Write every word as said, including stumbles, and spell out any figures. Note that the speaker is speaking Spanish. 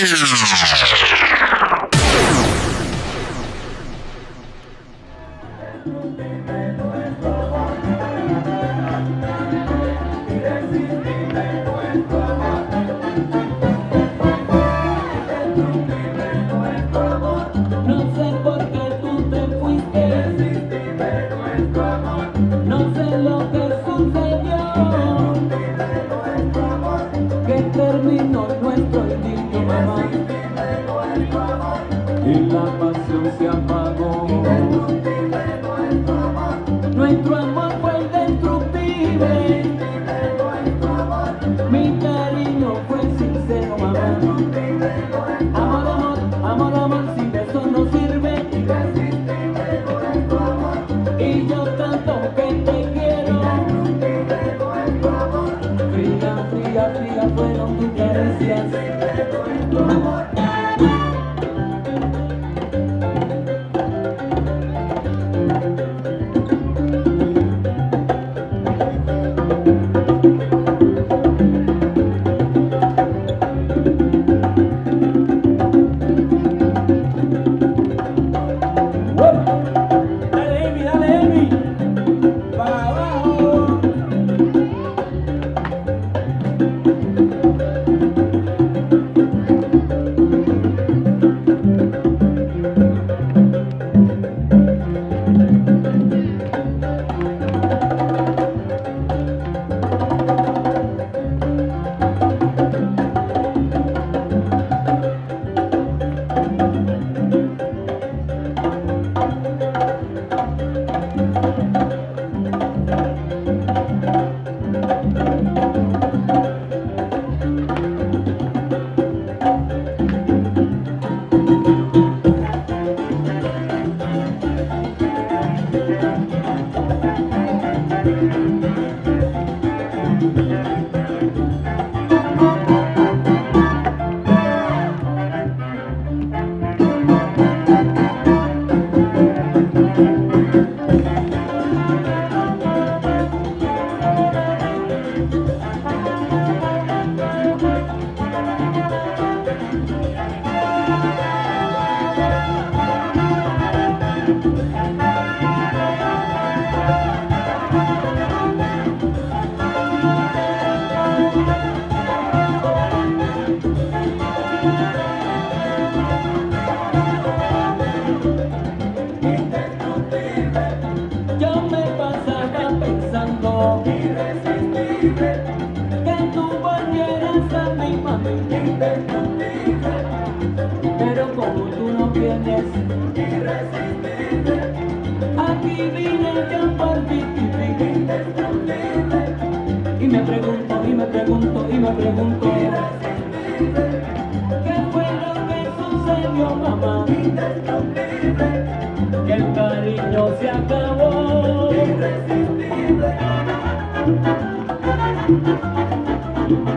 Y la pasión se apagó. Nuestro amor fue indestructible. Mi cariño fue sincero, mamá. Amor, amor, amor, amor, sin beso no sirve. Y yo tanto que te quiero. Fría, fría, fría fueron tus caricias. Que tú volvieras a mi mami, pero como tú no vienes, aquí vine yo por ti. Y me pregunto, y me pregunto, y me pregunto, ¿qué fue lo que sucedió, mamá? Que el cariño se acabó. Irresistible.